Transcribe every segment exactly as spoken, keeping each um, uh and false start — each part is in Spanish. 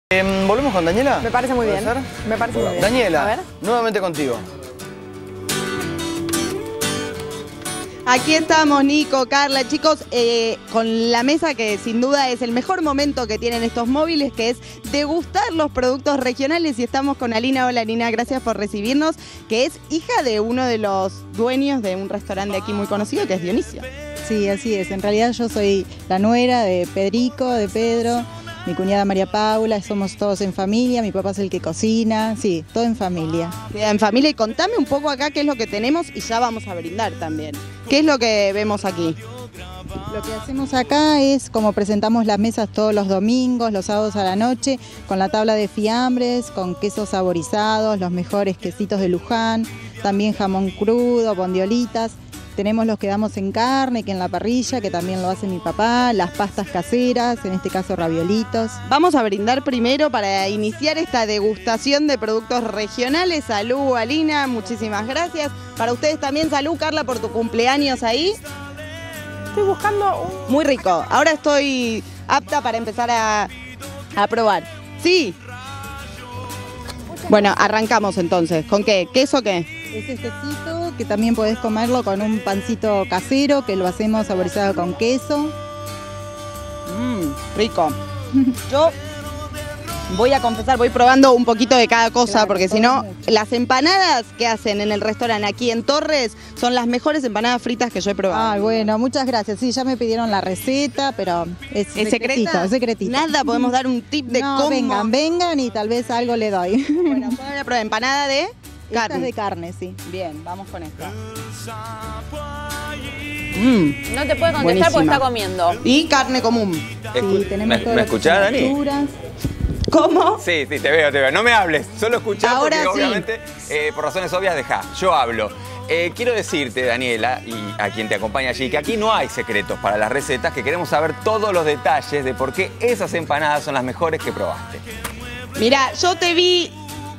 Eh, ¿Volvemos con Daniela? Me parece muy bien. Ser? Me parece muy bien. Daniela, A ver. nuevamente contigo. Aquí estamos, Nico, Carla, chicos, eh, con la mesa que sin duda es el mejor momento que tienen estos móviles, que es degustar los productos regionales, y estamos con Alina. Hola, Alina, gracias por recibirnos, que es hija de uno de los dueños de un restaurante aquí muy conocido, que es Dionisio. Sí, así es. En realidad yo soy la nuera de Pedrico, de Pedro, mi cuñada María Paula, somos todos en familia, mi papá es el que cocina, sí, todo en familia. En familia, y contame un poco acá qué es lo que tenemos y ya vamos a brindar también. ¿Qué es lo que vemos aquí? Lo que hacemos acá es como presentamos las mesas todos los domingos, los sábados a la noche, con la tabla de fiambres, con quesos saborizados, los mejores quesitos de Luján, también jamón crudo, bondiolitas. Tenemos los que damos en carne, que en la parrilla, que también lo hace mi papá, las pastas caseras, en este caso raviolitos. Vamos a brindar primero para iniciar esta degustación de productos regionales. Salud, Alina, muchísimas gracias. Para ustedes también, salud, Carla, por tu cumpleaños ahí. Estoy buscando un... Muy rico. Ahora estoy apta para empezar a, a probar. Sí. Bueno, arrancamos entonces. ¿Con qué? ¿Queso o qué? Es este quesito que también podés comerlo con un pancito casero, que lo hacemos saborizado con queso. Mmm, rico. Yo voy a confesar, voy probando un poquito de cada cosa, Claro, porque si todo no, mucho. las empanadas que hacen en el restaurante aquí en Torres son las mejores empanadas fritas que yo he probado. Ay, bueno, muchas gracias. Sí, ya me pidieron la receta, pero es, ¿Es secretito, secreta? es secretito. Nada, podemos dar un tip de no, cómo... vengan, vengan y tal vez algo le doy. Bueno, voy a probar empanada de Esta carne. es de carne, sí. Bien, vamos con esta. No te puede contestar Buenísima. porque está comiendo. Y carne común. Sí, tenemos ¿Me, todas ¿me las escuchás, Dani? temperaturas. ¿Cómo? Sí, sí, te veo, te veo. No me hables, solo escuchar Ahora porque sí. obviamente, eh, por razones obvias, deja. Yo hablo. Eh, quiero decirte, Daniela, y a quien te acompaña allí, que aquí no hay secretos para las recetas, que queremos saber todos los detalles de por qué esas empanadas son las mejores que probaste. Mira, yo te vi...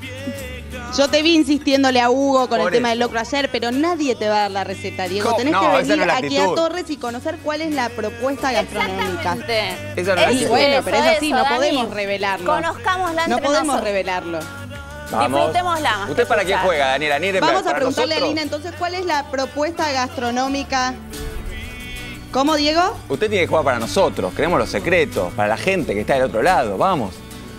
Yo te vi insistiéndole a Hugo con Por el tema eso. del locro ayer, pero nadie te va a dar la receta, Diego. ¿Cómo? Tenés No, que esa venir no es la aquí a actitud. Torres y conocer cuál es la propuesta gastronómica. Exactamente. Esa no es la Y actitud. bueno, pero es así, eso, no Dani. podemos revelarlo. Conozcámosla No entre podemos nosotros. revelarlo. Disfrutémosla más ¿Usted que para qué escuchar. juega, Daniela? Nierenberg, Vamos a ¿para preguntarle a nosotros? Lina entonces cuál es la propuesta gastronómica. ¿Cómo, Diego? Usted tiene que jugar para nosotros. Queremos los secretos, para la gente que está del otro lado. Vamos.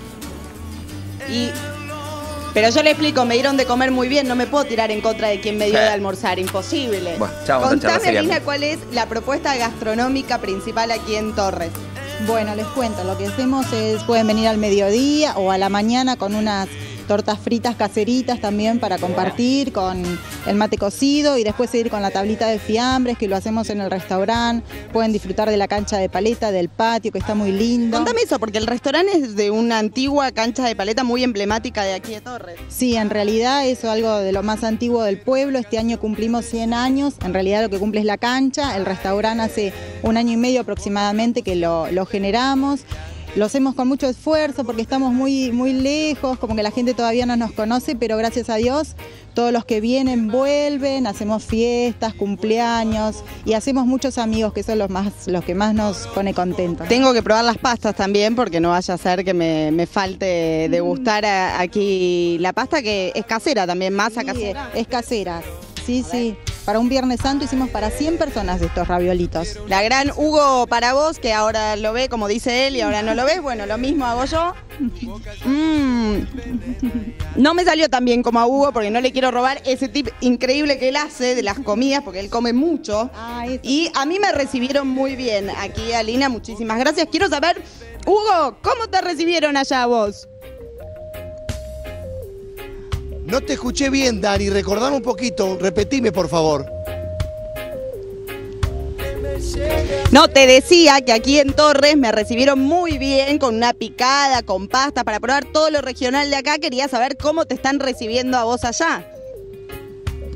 Y... Pero yo le explico, me dieron de comer muy bien, no me puedo tirar en contra de quien me dio Sí. de almorzar, imposible. Bueno, ya vamos a charlar Contame, Lina, seriamente. cuál es la propuesta gastronómica principal aquí en Torres. Bueno, les cuento, lo que hacemos es, pueden venir al mediodía o a la mañana con unas tortas fritas caseritas también para compartir, con el mate cocido y después seguir con la tablita de fiambres, que lo hacemos en el restaurante. Pueden disfrutar de la cancha de paleta, del patio, que está muy lindo. Contame eso, porque el restaurante es de una antigua cancha de paleta muy emblemática de aquí de Torres. Sí, en realidad eso es algo de lo más antiguo del pueblo. Este año cumplimos cien años. En realidad lo que cumple es la cancha. El restaurante hace un año y medio aproximadamente que lo, lo generamos. Lo hacemos con mucho esfuerzo porque estamos muy, muy lejos, como que la gente todavía no nos conoce, pero gracias a Dios todos los que vienen vuelven, hacemos fiestas, cumpleaños y hacemos muchos amigos, que son los, más, los que más nos pone contentos. Tengo que probar las pastas también, porque no vaya a ser que me, me falte degustar a- aquí la pasta, que es casera también, masa Sí, casera. es casera, sí, sí. Para un Viernes Santo hicimos para cien personas de estos raviolitos. La gran Hugo para vos, que ahora lo ve como dice él y ahora no lo ves, bueno, lo mismo hago yo. Mm. No me salió tan bien como a Hugo, porque no le quiero robar ese tip increíble que él hace de las comidas, porque él come mucho. Ah, eso. Y a mí me recibieron muy bien aquí, Alina, muchísimas gracias. Quiero saber, Hugo, ¿cómo te recibieron allá vos? No te escuché bien, Dani. Recordame un poquito. Repetime, por favor. No, te decía que aquí en Torres me recibieron muy bien, con una picada, con pasta, para probar todo lo regional de acá. Quería saber cómo te están recibiendo a vos allá.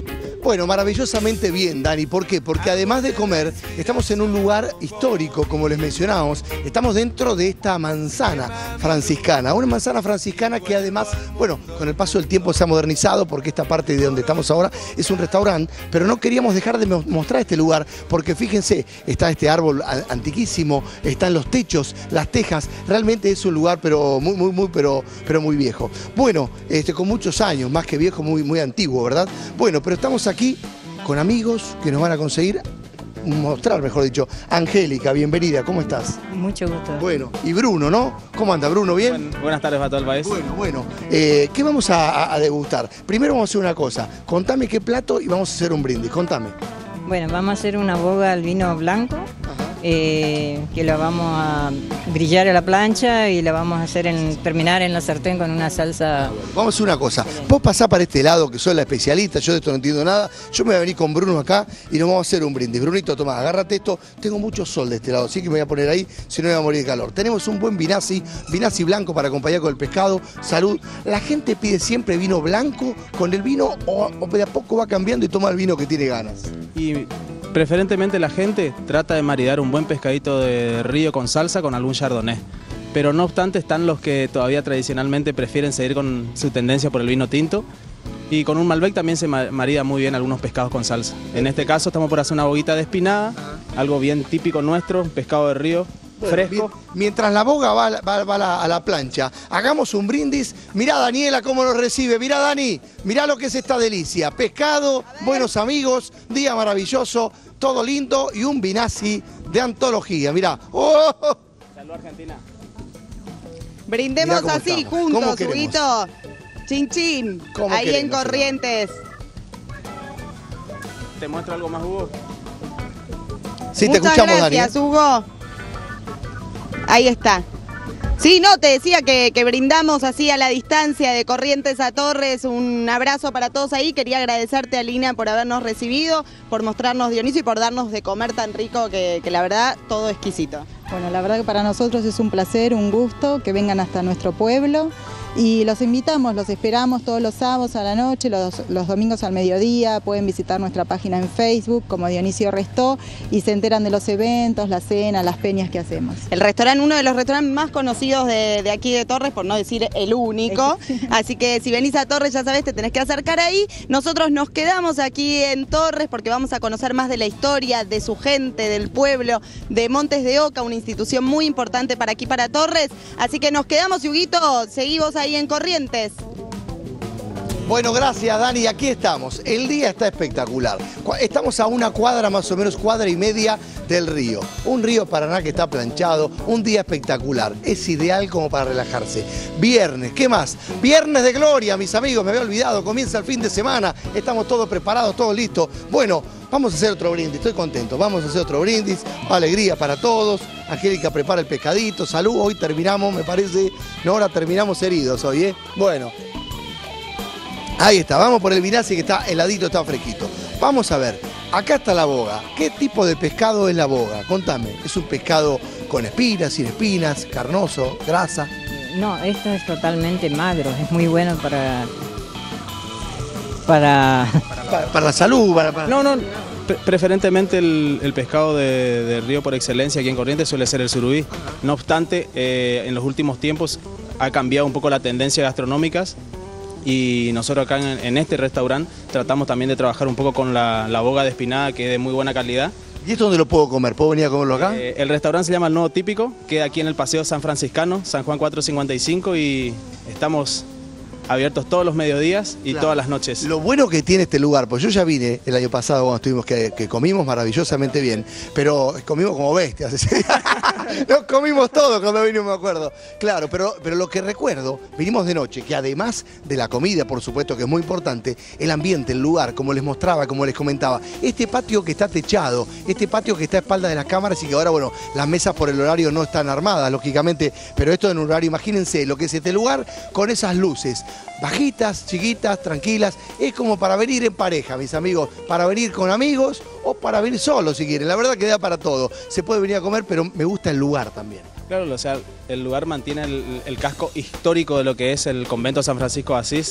Bueno, maravillosamente bien, Dani. ¿Por qué? Porque además de comer, estamos en un lugar histórico, como les mencionábamos. Estamos dentro de esta manzana franciscana. Una manzana franciscana que además, bueno, con el paso del tiempo se ha modernizado porque esta parte de donde estamos ahora es un restaurante, pero no queríamos dejar de mostrar este lugar porque fíjense, está este árbol antiquísimo, están los techos, las tejas. Realmente es un lugar, pero muy, muy, muy, pero, pero muy viejo. Bueno, este, con muchos años, más que viejo, muy, muy antiguo, ¿verdad? Bueno, pero estamos aquí aquí con amigos que nos van a conseguir mostrar, mejor dicho. Angélica, bienvenida, ¿cómo estás? Mucho gusto. Bueno, y Bruno, ¿no? ¿Cómo anda, Bruno? ¿Bien? Buen, buenas tardes para todo el país. Bueno, bueno. Eh, ¿Qué vamos a, a degustar? Primero vamos a hacer una cosa. Contame qué plato y vamos a hacer un brindis. Contame. Bueno, vamos a hacer una boga al vino blanco. Eh, que la vamos a brillar a la plancha y la vamos a hacer en, terminar en la sartén con una salsa. Vamos a hacer una cosa, vos pasás para este lado que soy la especialista, yo de esto no entiendo nada, yo me voy a venir con Bruno acá y nos vamos a hacer un brindis. Brunito, tomá, agárrate esto, tengo mucho sol de este lado, así que me voy a poner ahí, si no me voy a morir de calor. Tenemos un buen vinazzi, vinazzi blanco para acompañar con el pescado, salud. La gente pide siempre vino blanco con el vino o, o de a poco va cambiando y toma el vino que tiene ganas. Y preferentemente la gente trata de maridar un buen pescadito de río con salsa con algún chardonnay. Pero no obstante están los que todavía tradicionalmente prefieren seguir con su tendencia por el vino tinto. Y con un Malbec también se marida muy bien algunos pescados con salsa. En este caso estamos por hacer una boguita de espinada, algo bien típico nuestro, pescado de río. Fresco. Mientras la boga va, va, va a, la, a la plancha, hagamos un brindis. Mirá Daniela cómo nos recibe, mirá Dani, mirá lo que es esta delicia. Pescado, buenos amigos, día maravilloso, todo lindo y un vinazzi de antología, mirá. ¡Oh! Salud Argentina. Brindemos así, estamos. juntos, Huguito. Chin chin, ahí queremos, en Corrientes. ¿Te muestro algo más, Hugo? Sí, Muchas te escuchamos, gracias, Dani. Hugo. Ahí está. Sí, no, te decía que, que brindamos así a la distancia de Corrientes a Torres. Un abrazo para todos ahí. Quería agradecerte, Alina, por habernos recibido, por mostrarnos Dionisio y por darnos de comer tan rico que, que la verdad, todo exquisito. Bueno, la verdad que para nosotros es un placer, un gusto que vengan hasta nuestro pueblo. Y los invitamos, los esperamos todos los sábados a la noche, los, los domingos al mediodía. Pueden visitar nuestra página en Facebook como Dionisio Restó y se enteran de los eventos, la cena, las peñas que hacemos. El restaurante, uno de los restaurantes más conocidos de, de aquí de Torres, por no decir el único. Así que si venís a Torres, ya sabés, te tenés que acercar ahí. Nosotros nos quedamos aquí en Torres porque vamos a conocer más de la historia, de su gente, del pueblo, de Montes de Oca, una institución muy importante para aquí, para Torres. Así que nos quedamos, Huguito, seguí vos ahí en Corrientes. Bueno, gracias Dani, aquí estamos. El día está espectacular. Estamos a una cuadra, más o menos cuadra y media del río. Un río Paraná que está planchado, un día espectacular. Es ideal como para relajarse. Viernes, ¿qué más? Viernes de gloria, mis amigos, me había olvidado. Comienza el fin de semana, estamos todos preparados, todos listos. Bueno, vamos a hacer otro brindis, estoy contento. Vamos a hacer otro brindis, alegría para todos. Angélica prepara el pescadito, salud. Hoy terminamos, me parece, no, ahora terminamos heridos hoy, ¿eh? Bueno. Ahí está, vamos por el vinazzi que está heladito, está fresquito. Vamos a ver, acá está la boga. ¿Qué tipo de pescado es la boga? Contame, ¿es un pescado con espinas, sin espinas, carnoso, grasa? No, esto es totalmente magro, es muy bueno para... Para, para, para la salud, para... para... No, no, pre preferentemente el, el pescado de, de río por excelencia aquí en Corrientes suele ser el surubí. No obstante, eh, en los últimos tiempos ha cambiado un poco la tendencia gastronómicas. Y nosotros acá en, en este restaurante tratamos también de trabajar un poco con la, la boga de espinada, que es de muy buena calidad. ¿Y esto dónde lo puedo comer? ¿Puedo venir a comerlo acá? Eh, el restaurante se llama El Nuevo Típico, queda aquí en el Paseo San Franciscano, San Juan cuatrocientos cincuenta y cinco, y estamos abiertos todos los mediodías y claro, todas las noches. Lo bueno que tiene este lugar, pues yo ya vine el año pasado cuando estuvimos, que, que comimos maravillosamente bien, pero comimos como bestias. Nos comimos todo cuando vinimos, me acuerdo. Claro, pero, pero lo que recuerdo, vinimos de noche, que además de la comida, por supuesto que es muy importante, el ambiente, el lugar, como les mostraba, como les comentaba, este patio que está techado, este patio que está a espaldas de las cámaras y que ahora, bueno, las mesas por el horario no están armadas, lógicamente, pero esto en un horario, imagínense lo que es este lugar con esas luces, bajitas, chiquitas, tranquilas, es como para venir en pareja, mis amigos, para venir con amigos o para venir solo si quieren, la verdad que da para todo, se puede venir a comer, pero me gusta el lugar también. Claro, o sea, el lugar mantiene el, el casco histórico de lo que es el convento San Francisco de Asís,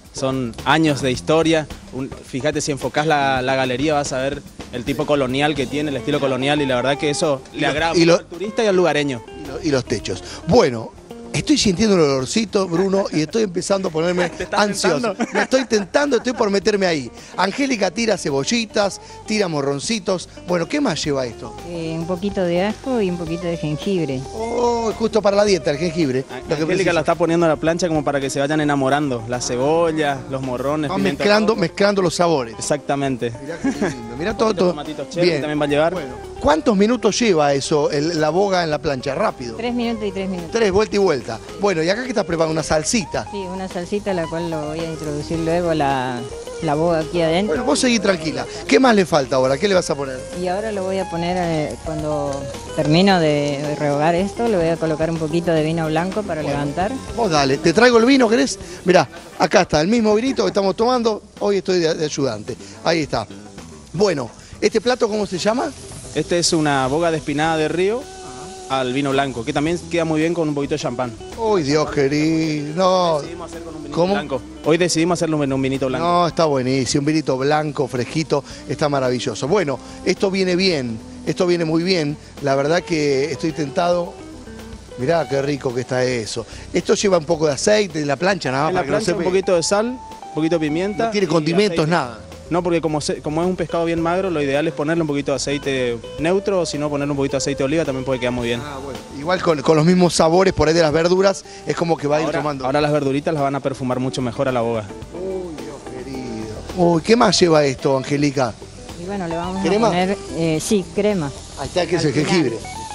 son años de historia. Un, fíjate, si enfocás la, la galería vas a ver el tipo colonial que tiene, el estilo colonial, y la verdad que eso le agrada y lo, al turista y al lugareño. Y, lo, y los techos. Bueno, estoy sintiendo el olorcito, Bruno, y estoy empezando a ponerme ansioso. Tentando? Me estoy tentando, estoy por meterme ahí. Angélica tira cebollitas, tira morroncitos. Bueno, ¿qué más lleva esto? Eh, un poquito de ajo y un poquito de jengibre. Oh, justo para la dieta, el jengibre. Lo que Angélica la está poniendo a la plancha como para que se vayan enamorando. La cebolla, los morrones, Van mezclando, mezclando los sabores. Exactamente. Mirá qué lindo, mirá todo. todo. Tomatitos cherry Bien. también va a llevar. Bueno, ¿cuántos minutos lleva eso, el- la boga en la plancha? Rápido. Tres minutos y tres minutos. Tres, vuelta y vuelta. Bueno, y acá que estás preparando una salsita. Sí, una salsita la cual lo voy a introducir luego la, la boga aquí adentro. Bueno, vos seguí tranquila. ¿Qué más le falta ahora? ¿Qué le vas a poner? Y ahora lo voy a poner, eh, cuando termino de, de rehogar esto, le voy a colocar un poquito de vino blanco para levantar. Vos dale, te traigo el vino, ¿querés? Mirá, acá está, el mismo vinito que estamos tomando. Hoy estoy de, de ayudante. Ahí está. Bueno, ¿este plato cómo se llama? Este es una boga de espinada de río al vino blanco, que también queda muy bien con un poquito de champán. Uy, Dios querido. No. Decidimos hacer con un vinito ¿Cómo? blanco. Hoy decidimos hacerlo en un vinito blanco. No, está buenísimo. Un vinito blanco, fresquito, está maravilloso. Bueno, esto viene bien, esto viene muy bien. La verdad que estoy tentado. Mirá qué rico que está eso. Esto lleva un poco de aceite en la plancha, nada más. En la para que no plancha se un pegue. poquito de sal, un poquito de pimienta. No tiene y condimentos, aceite. nada. No, porque como, se- como es un pescado bien magro, lo ideal es ponerle un poquito de aceite neutro, o si no, ponerle un poquito de aceite de oliva también puede quedar muy bien. Ah, bueno. Igual con, con los mismos sabores por ahí de las verduras, es como que va a ir Ahora, tomando. ahora las verduritas las van a perfumar mucho mejor a la boga. Uy, Dios querido. Uy, ¿qué más lleva esto, Angélica? Y bueno, le vamos ¿Crema? a poner, eh, sí, crema Ahí está, que es el jengibre.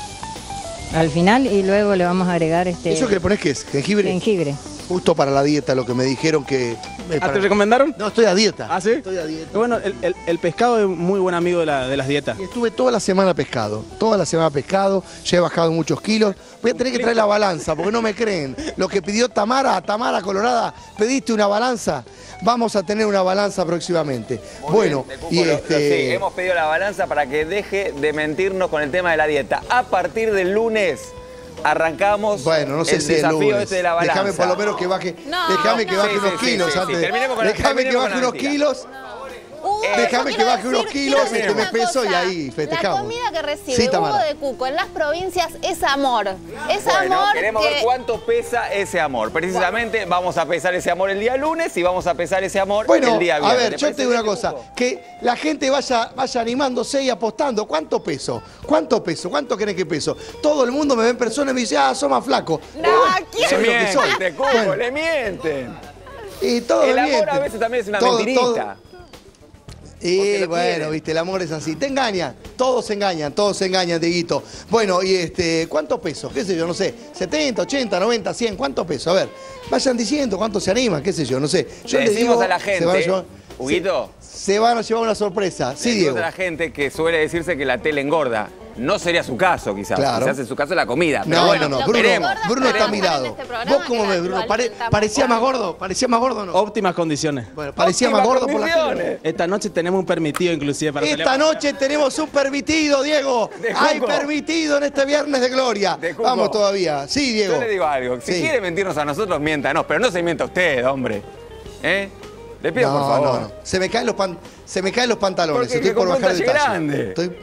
al final, y luego le vamos a agregar este ¿Eso que le pones qué es? ¿Jengibre? jengibre. Justo para la dieta, lo que me dijeron que... eh, ¿Ah, para- te recomendaron? No, estoy a dieta. ¿Ah, sí? Estoy a dieta. Bueno, el, el- el pescado es muy buen amigo de, la- de las dietas. Y estuve toda la semana pescado, toda la semana pescado, ya he bajado muchos kilos. Voy a tener que traer la balanza, porque no me creen. Lo que pidió Tamara, Tamara Colorada, pediste una balanza. Vamos a tener una balanza próximamente. Muy bueno, bien, de Cuco, y lo- lo- este... sí, hemos pedido la balanza para que deje de mentirnos con el tema de la dieta. A partir del lunes arrancamos Bueno, no sé el si el desafío lunes. este de la balanza. Déjame por lo menos que baje, No, déjame que no. baje Sí, unos sí, sí, kilos sí, sí. antes. de- Terminemos con la- déjame que terminemos baje con la unos mentira. kilos. Hugo, Déjame yo que quiero baje unos decir- kilos, quiero decir este, me una peso y cosa. ahí festejamos. La comida que recibe Sí, Hugo Tamara. de Cuco en las provincias es amor. Es Bueno, amor queremos que... ver cuánto pesa ese amor. Precisamente vamos a pesar ese amor el día lunes y vamos a pesar ese amor Bueno, el día a viernes. ver, ¿Te yo parece te digo una bien, cosa, Cuco? que la gente vaya, vaya animándose y apostando. ¿Cuánto peso? ¿Cuánto peso? ¿Cuánto querés que peso? Todo el mundo me ve en persona y me dice, ah, sos más flaco. No, ¿quién? soy Le lo que soy. mienten, Cuco, Bueno, le mienten. y todo El me amor mienten. a veces también es una Todo- mentirita. todo- Porque Y lo bueno, quieren. viste, el amor es así. Te engañan, todos se engañan, todos se engañan, Dieguito. Bueno, y este, ¿cuántos pesos? ¿Qué sé yo? No sé. setenta, ochenta, noventa, cien, ¿cuántos pesos? A ver, vayan diciendo cuántos se animan, qué sé yo, no sé. Yo Le les decimos digo, a la se van a gente, llevar- Huguito, se, se van a llevar una sorpresa. Sí, le decimos Diego. a la gente que suele decirse que la tele engorda. No sería su caso, quizás. Claro. Quizás en su caso la comida. Pero No, bueno, no, no, lo Bruno, que veremos. engorda Bruno está veremos. mirado. En este programa ¿Vos cómo que ves, lo Bruno? Pare- alimentamos. ¿Parecía más gordo? ¿Parecía más gordo o no? Óptimas condiciones. Bueno, parecía más Óptimas gordo por la condiciones. tele. Esta noche tenemos un permitido inclusive para Esta pelear. noche tenemos un permitido, Diego. De Hay Cuco. permitido en este viernes de gloria. De Cuco. Vamos todavía. Sí, Diego. Yo le digo algo. Si Sí. quiere mentirnos a nosotros, miéntanos. Pero no se mienta usted, hombre. ¿Eh? Le pido, no, por favor. no, no. Se me caen los, pan- se me caen los pantalones. Porque Estoy que por compró un bajar de talle talle. grande. Estoy-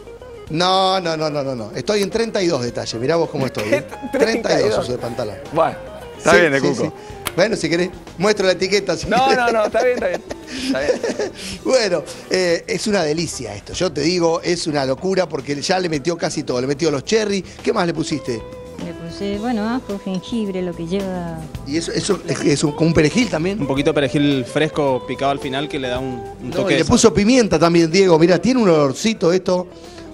No, no, no, no, no, no. Estoy en treinta y dos de talle. Mirá vos cómo estoy. ¿eh? ¿Qué? treinta y dos treinta y dos uso de pantalón. Bueno, está Sí, bien, de sí, Cuco. sí. Bueno, si querés, muestro la etiqueta. Si No, querés. no, no, está bien, está bien. Está bien. Bueno, eh, es una delicia esto. Yo te digo, es una locura porque ya le metió casi todo. Le metió los cherry. ¿Qué más le pusiste? Le puse, bueno, ajo, jengibre, lo que lleva. Y eso, eso es, es un, como un perejil también. Un poquito de perejil fresco picado al final que le da un, un No, toque y de le puso pimienta también, Diego. Mirá, tiene un olorcito esto.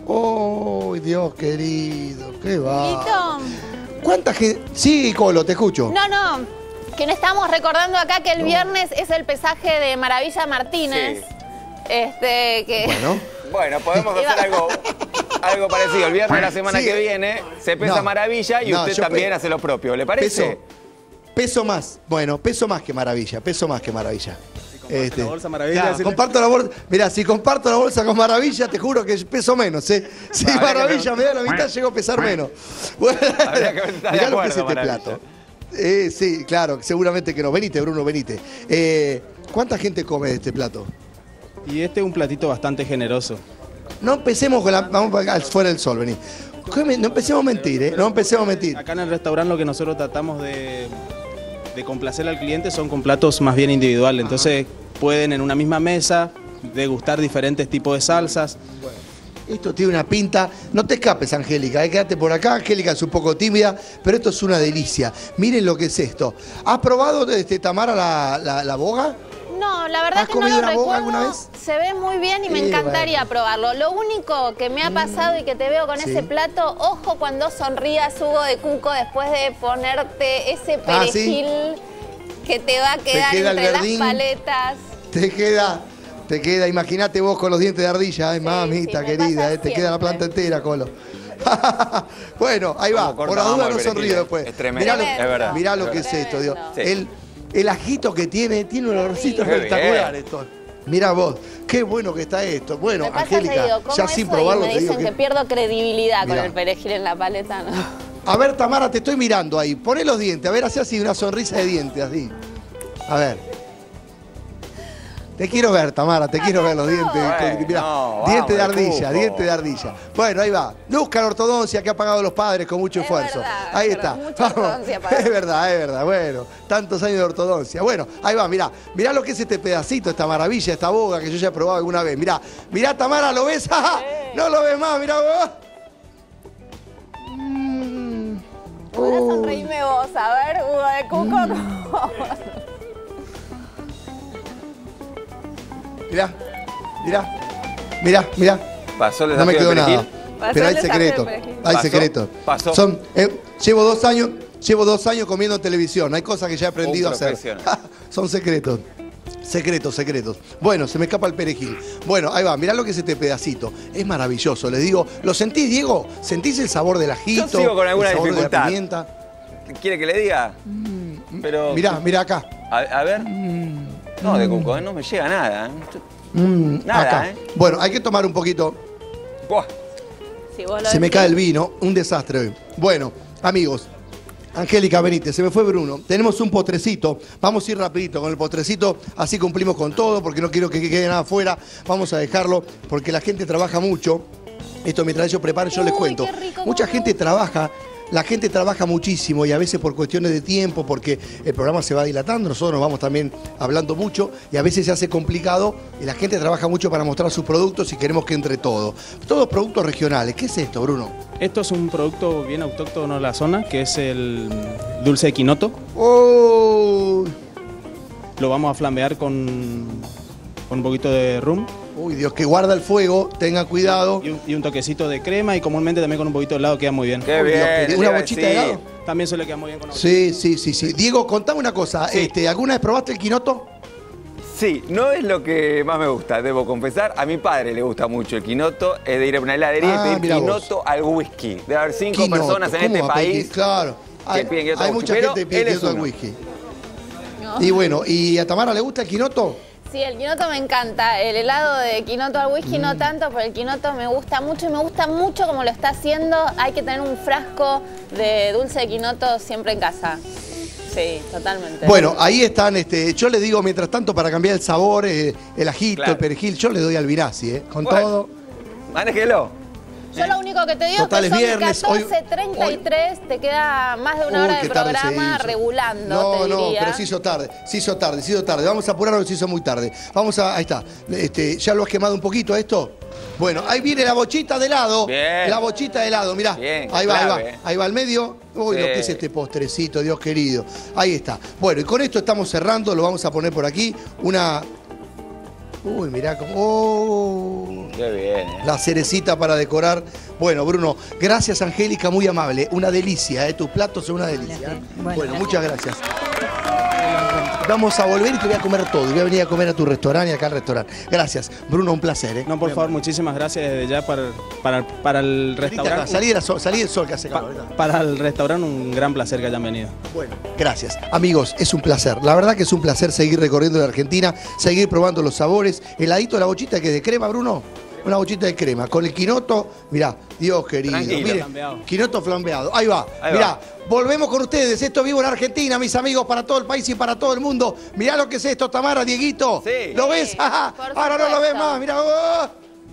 ¡Oh, Dios querido! ¡Qué va! Huguito. ¿Cuánta gente? Sí, Colo, te escucho. No, no. Que no estamos recordando acá que el viernes es el pesaje de Maravilla Martínez. Sí. Este, que... Bueno. Bueno, podemos hacer algo, algo parecido. El viernes de la semana Sí. que viene se pesa No. Maravilla y No, usted yo también pe- hace lo propio. ¿Le parece? Peso. Peso más. Bueno, peso más que maravilla. Peso más que maravilla. Este, la bolsa Maravilla, claro, decirle- comparto la bolsa. Mirá, si comparto la bolsa con Maravilla, te juro que peso menos, ¿eh? Si Habría que Maravilla ver- me da la mitad, llego a pesar menos. Bueno, Habría que ver si está de mirá lo que es acuerdo, este Maravilla. plato. Eh, sí, claro, seguramente que no. Venite, Bruno, venite. Eh, ¿Cuánta gente come de este plato? Y este es un platito bastante generoso. No empecemos con la... Vamos para acá, fuera del sol, vení. No empecemos a mentir, ¿eh? No empecemos a mentir. Acá en el restaurante lo que nosotros tratamos de, de complacer al cliente son con platos más bien individuales. Entonces pueden en una misma mesa degustar diferentes tipos de salsas. Bueno, esto tiene una pinta. No te escapes, Angélica, ¿eh? Quédate por acá. Angélica es un poco tímida, pero esto es una delicia. Miren lo que es esto. ¿Has probado, este, Tamara, la, la, la boga? No, la verdad ¿Has que no comido lo una boga recuerdo. alguna vez? Se ve muy bien y me Sí, encantaría bueno. probarlo. Lo único que me ha pasado y que te veo con Sí. ese plato, ojo cuando sonrías, Hugo de Cuco, después de ponerte ese Ah, ¿sí? perejil que te va a quedar queda el entre las verdín. paletas. Te queda, te queda, imagínate vos con los dientes de ardilla, ay, Sí, mamita sí, me querida, pasa eh, te queda la siempre. planta entera, Colo. Bueno, ahí va, Como corta, por la vamos duda al no perejil, sonríe eh. después. Es tremendo. Mirá lo, Es verdad, mirá es lo que es verdad. esto, Dios. Sí. El, el ajito que tiene, tiene un olorcito Qué espectacular bien. esto. Mirá vos, qué bueno que está esto. Bueno, Me pasa Angélica, seguido, como ya eso sin y probarlo me te digo dicen que... que... pierdo credibilidad Mirá. con el perejil en la paleta, ¿no? A ver, Tamara, te estoy mirando ahí. Poné los dientes, a ver, así así, una sonrisa de dientes, así. A ver. Te quiero ver, Tamara, te quiero ver los dientes. Bueno, Mirá, no, diente de vamos, de ardilla, cuco. diente de ardilla. Bueno, ahí va. Busca la ortodoncia que ha pagado los padres con mucho Es esfuerzo. verdad, ahí es está. verdad, mucha ortodoncia pagaron. Es verdad, es verdad. Bueno, tantos años de ortodoncia. Bueno, ahí va, mirá. Mirá lo que es este pedacito, esta maravilla, esta boga que yo ya he probado alguna vez. Mirá, mirá, Tamara, ¿lo ves? No lo ves más, mirá vos. Mm. Ahora Uh. sonreíme vos, a ver, Hugo de Cuco. Mirá, mirá, mirá, mirá. Pasó el No me desafío quedó del nada. perejil. Pasó Pero hay el desafío secreto. del perejil. Hay Pasó, secreto. pasó. Son, eh, llevo dos años, llevo dos años comiendo televisión. Hay cosas que ya he aprendido Un a hacer. profesional. Son secretos. Secretos, secretos. Bueno, se me escapa el perejil. Bueno, ahí va, mirá lo que es este pedacito. Es maravilloso, les digo. ¿Lo sentís, Diego? ¿Sentís el sabor del ajito? Yo sigo con alguna el sabor dificultad. de la pimienta? ¿Quiere que le diga? Pero. Mirá, mirá acá. A, a ver. No, de Cuco, ¿eh? No me llega nada. ¿eh? Mm, Nada, acá. ¿eh? Bueno, hay que tomar un poquito. Buah. Si vos lo Se me decís. cae el vino, un desastre hoy. Bueno, amigos, Angélica, venite, se me fue Bruno. Tenemos un potrecito, vamos a ir rapidito con el potrecito, así cumplimos con todo, porque no quiero que quede nada afuera. Vamos a dejarlo, porque la gente trabaja mucho. Esto mientras yo preparo, yo les Uy, cuento. qué rico, Mucha cómo gente me gusta. trabaja, la gente trabaja muchísimo y a veces por cuestiones de tiempo, porque el programa se va dilatando, nosotros nos vamos también hablando mucho y a veces se hace complicado y la gente trabaja mucho para mostrar sus productos y queremos que entre todo. Todos productos regionales. ¿Qué es esto, Bruno? Esto es un producto bien autóctono de la zona, que es el dulce de quinoto. ¡Oh! Lo vamos a flambear con, con un poquito de rum Uy, Dios, que guarda el fuego, tenga cuidado. y un, y un toquecito de crema y comúnmente también con un poquito de helado queda muy bien. Qué Uy, Dios, bien. querido. le ¿Una iba a bochita de decir. helado? También suele quedar muy bien con Sí, sí, sí, sí. Diego, contame una cosa. Sí. Este, ¿alguna vez probaste el quinoto? Sí, no es lo que más me gusta, debo confesar. A mi padre le gusta mucho el quinoto, es de ir a una heladería Ah, y pedir mirá vos. quinoto al whisky. Debe haber cinco Quinoto. personas en ¿Cómo este va a pedir? país Claro. Hay, piden quinoto hay al whisky, mucha pero gente que pide él es quinoto al uno. whisky. No. Y bueno, ¿y a Tamara le gusta el quinoto? Sí, el quinoto me encanta. El helado de quinoto al whisky no tanto, pero el quinoto me gusta mucho y me gusta mucho como lo está haciendo. Hay que tener un frasco de dulce de quinoto siempre en casa. Sí, totalmente. Bueno, ahí están, este, yo le digo, mientras tanto, para cambiar el sabor, eh, el ajito, Claro. el perejil, yo le doy al Vinazzi, ¿eh? Con Bueno. todo. Manéjelo. Yo lo único que te digo Total, es que es son viernes, hoy- catorce treinta y tres, te queda más de una hora Uy, de qué tarde se programa hizo. regulando, No, te no, diría. pero se hizo tarde, se hizo tarde, se hizo tarde. Vamos a apurarnos, se hizo muy tarde. Vamos a, ahí está. Este, ¿ya lo has quemado un poquito a esto? Bueno, ahí viene la bochita de helado. Bien. La bochita de helado, mirá. Bien, ahí va, ahí clave. va. Ahí va al medio. Uy, Sí. lo que es este postrecito, Dios querido. Ahí está. Bueno, y con esto estamos cerrando, lo vamos a poner por aquí. Una. Uy, mirá cómo. Oh. Qué bien, ¿eh? La cerecita para decorar. Bueno, Bruno, gracias, Angélica, muy amable. Una delicia, ¿eh? Tus platos son una delicia. ¿eh? Bueno, Bueno, muchas gracias. Vamos a volver y te voy a comer todo. Voy a venir a comer a tu restaurante y acá al restaurante. Gracias. Bruno, un placer, ¿eh? No, por favor, muchísimas gracias desde ya para, para, para el Venite acá, restaurante. salí, de la sol- salí del sol que hace Pa- calor. ¿verdad? para el restaurante un gran placer que hayan venido. Bueno, gracias. Amigos, es un placer. La verdad que es un placer seguir recorriendo la Argentina, seguir probando los sabores. Heladito de la bochita que es de crema, Bruno. una bochita de crema. Con el quinoto, mirá, Dios querido. Tranquilo. Mire, Flambeado. quinoto flambeado. Ahí va, Ahí mirá. va. Volvemos con ustedes. Esto vivo en Argentina, mis amigos, para todo el país y para todo el mundo. Mirá lo que es esto, Tamara, Dieguito. Sí. ¿Lo ves? Sí, Ajá. por Ahora no lo ves supuesto. más. Mirá. Oh.